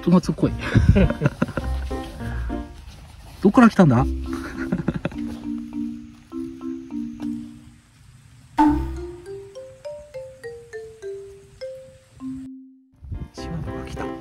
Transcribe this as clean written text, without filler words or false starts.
人懐っこい。どっから来たんだ？チワワが来た。